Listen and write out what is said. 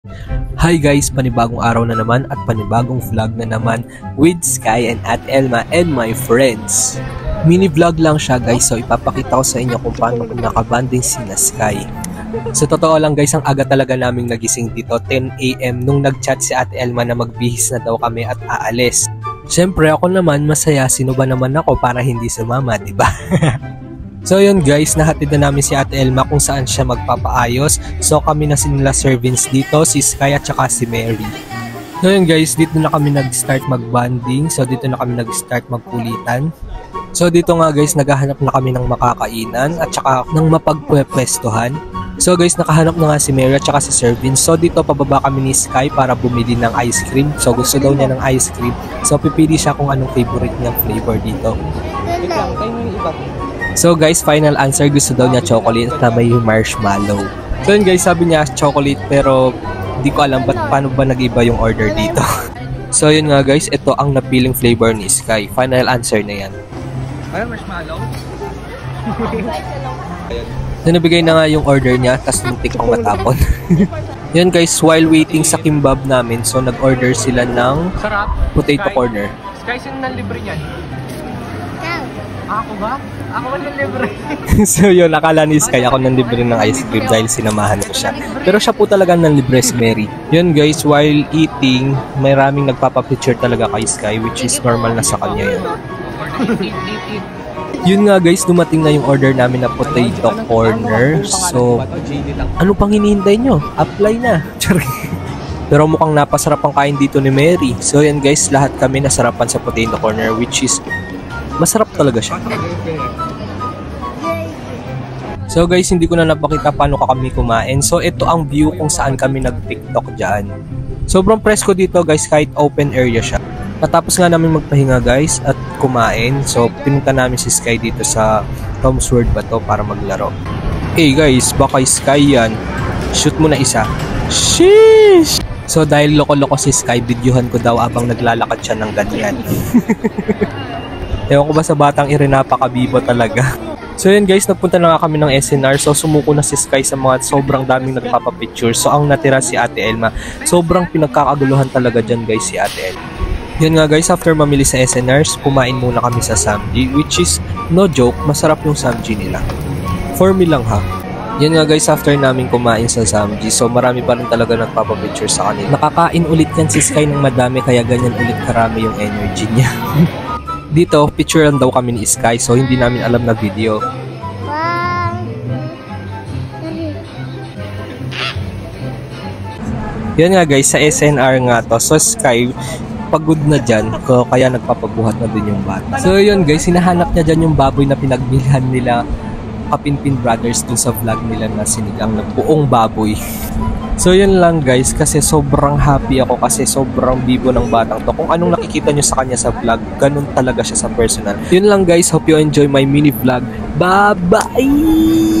Hi guys, panibagong araw na naman at panibagong vlog na naman with Sky and Ate Elma and my friends. Mini vlog lang siya guys, so ipapakita ko sa inyo kung paano kung nakabanding sina Sky. So totoo lang guys, ang aga talaga naming nagising dito, 10 AM nung nagchat si Ate Elma na magbihis na daw kami at aalis. Siyempre ako naman masaya, sino ba naman ako para hindi sumama, diba? So yun guys, nahatid na namin si Ate Elma kung saan siya magpapaayos. So kami na sinila servants dito, si Sky at saka si Mary. So yun guys, dito na kami nag-start mag-bonding. So dito na kami nag-start magkulitan. So dito nga guys, naghahanap na kami ng makakainan at saka ng mapagpwestuhan. So guys, nakahanap na nga si Mary at saka si servants. So dito pababa kami ni Sky para bumili ng ice cream. So gusto daw niya ng ice cream. So pipili siya kung anong favorite niyang flavor dito. So guys, final answer, gusto daw niya chocolate na may marshmallow. So yun guys, sabi niya chocolate pero di ko alam paano ba nag-iba yung order dito. So yun nga guys, ito ang napiling flavor ni Sky. Final answer na yan. Ay, marshmallow? So nabigay na nga yung order niya, tas muntik pang matapon. Yun guys, while waiting sa kimbab namin, so nag-order sila ng potato corner. Sky, sino nang libre niyan? Ako ba? Ako ba nang libre? So yun, akala ni Sky ako nang libre ng ice cream dahil sinamahan ko siya. Pero siya po talaga nang libre si Mary. Yun guys, while eating, may raming nagpapapicture talaga kay Sky, which is normal na sa kanya yun. Yun nga guys, dumating na yung order namin na potato corner. So, ano pang hinihintay nyo? Apply na. Pero mukhang napasarap ang kain dito ni Mary. So yan guys, lahat kami nasarapan sa potato corner, which is masarap talaga siya. So guys, hindi ko na napakita paano kami kumain. So ito ang view kung saan kami nag-TikTok dyan. Sobrang presko dito guys, kahit open area siya. Matapos nga namin magpahinga guys at kumain. So pinunta namin si Sky dito sa Tom's World ba to para maglaro. Hey guys, baka Sky yan. Shoot mo na isa. Sheesh! So dahil loko-loko si Sky, videohan ko daw abang naglalakad siya ng ganyan. Ewan ko ba sa batang iri, napakabibo talaga. So yun guys, nagpunta na nga kami ng SNR. So sumuko na si Sky sa mga sobrang daming nagpapapicture. So ang natira si Ate Elma. Sobrang pinagkakaguluhan talaga dyan guys si Ate Elma. Yun nga guys, after mamili sa SNRs, kumain muna kami sa Samji. Which is, no joke, masarap yung Samji nila. For me lang ha. Yun nga guys, after namin kumain sa Samji, so marami pa rin talaga nagpapapicture sa kanila. Nakakain ulit yan si Sky ng madami, kaya ganyan ulit karami yung energy niya. Dito, picture lang daw kami ni Sky, so hindi namin alam na video. Yan nga guys, sa SNR nga to. So Sky, pagod na dyan, kaya nagpapabuhat na din yung bata. So yun guys, hinahanap niya dyan yung baboy na pinagbilhan nila Kapinpin Brothers dun sa vlog nila na sinigang na buong baboy. So yun lang guys, kasi sobrang happy ako kasi sobrang bibo ng batang to. Kung anong nakikita nyo sa kanya sa vlog, ganun talaga siya sa personal. Yun lang guys, hope you enjoy my mini vlog. Bye bye!